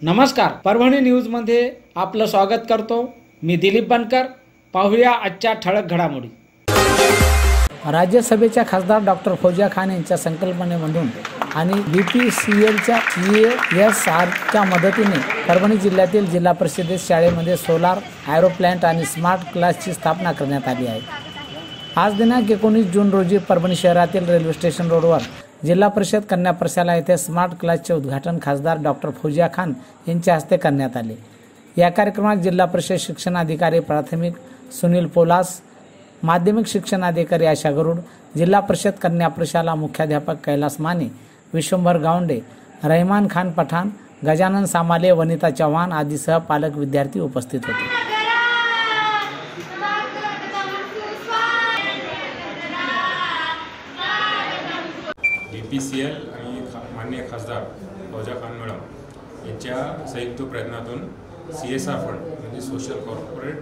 नमस्कार, परभणी न्यूजमध्ये आपलं स्वागत करतो। मी दिलीप बनकर। पाहूया आजच्या ठळक घडामोडी। राज्यसभेच्या खासदार डॉक्टर फौजिया खान यांच्या संकल्पनेमधून आणि BPCLच्या CSRच्या मदतीने परभणी जिल्ह्यातील जिल्हा परिषद शाळेमध्ये सोलार ॲरो प्लांट आणि स्मार्ट क्लासची स्थापना करण्यात आली आहे। आज दिनांक 19 जून रोजी परभणी शहरातील रेल्वे स्टेशन रोडवर जिल्हा परिषद कन्या प्रशाला येथे स्मार्ट क्लासचे उद्घाटन खासदार डॉक्टर फौजिया खान यांच्या हस्ते करण्यात आले। या कार्यक्रमात जिल्हा परिषद शिक्षणाधिकारी प्राथमिक सुनील पोलास, माध्यमिक शिक्षणाधिकारी आशा गरुड, जिल्हा परिषद कन्या प्रशाला मुख्याध्यापक कैलास माने, विश्वंभर गावंडे, रहमान खान पठाण, गजानन सामाले, वनिता चव्हाण आदीसह पालक विद्यार्थी उपस्थित होते। BPCL आणि माननीय खासदार फौजिया खान मॅडम यांच्या संयुक्त प्रयत्नातून CSR फंड म्हणजे कॉर्पोरेट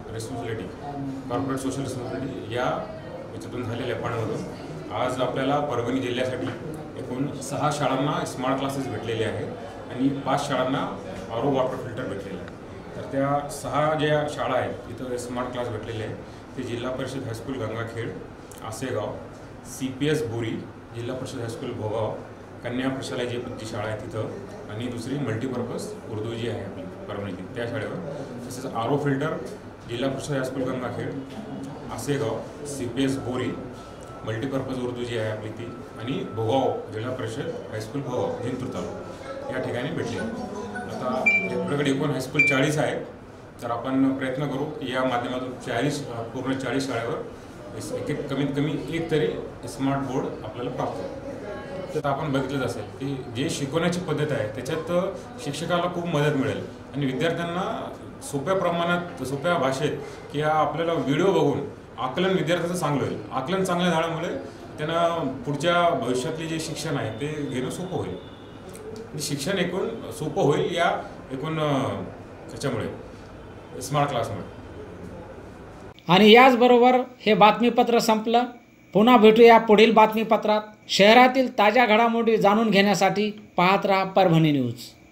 सोशल रिस्पॉन्सिबिलिटी या याच्यातून झालेल्या फंडमधून आज आपल्याला परभणी जिल्ह्यासाठी एकूण 6 शाळांना स्मार्ट क्लासेस भेटलेले आहेत आणि 5 शाळांना RO वॉटर फिल्टर भेटलेलं आहे। तर त्या 6 ज्या शाळा आहेत तिथं स्मार्ट क्लास भेटलेले आहेत ते जिल्हा परिषद हायस्कूल गंगाखेड, आसेगाव, CPS बोरी, जिल्हा परिषद हायस्कूल भोगाव, कन्या प्रशाला जी शाळा आहे तिथं आणि दुसरी मल्टीपर्पज उर्दू जी आहे आपली परभणीची त्या शाळेवर, तसेच RO फिल्टर जिल्हा परिषद high school Gangakhed, Asegaon, CPS Bori, multipurpose Urdu जी आहे आपली ती आणि भोगाव जिल्हा परिषद हायस्कूल भोगाव जिंतूर तालुका या ठिकाणी भेटले। आता आपल्याकडे एकूण हायस्कूल 40 आहे, तर आपण प्रयत्न करू की या माध्यमातून पूर्ण 40 शाळेवर एक कमीत कमी एक तरी स्मार्ट बोर्ड आपल्याला प्राप्त होईल। तर आपण बघितलंच असेल की जे शिकवण्याची पद्धत आहे त्याच्यात शिक्षकाला खूप मदत मिळेल आणि विद्यार्थ्यांना सोप्या प्रमाणात सोप्या भाषेत की आपल्याला व्हिडिओ बघून आकलन विद्यार्थ्यांचं चांगलं होईल। आकलन चांगलं झाल्यामुळे त्यांना पुढच्या भविष्यातले जे शिक्षण आहे ते घेणं सोपं होईल। शिक्षण एकूण सोपं होईल या एकूण त्याच्यामुळे स्मार्ट क्लासमुळे। आणि याचबरोबर हे बातमीपत्र संपलं। पुन्हा भेटूया पुढील बातमीपत्रात। शहरातील ताज्या घडामोडी जाणून घेण्यासाठी पाहत रहा परभणी न्यूज।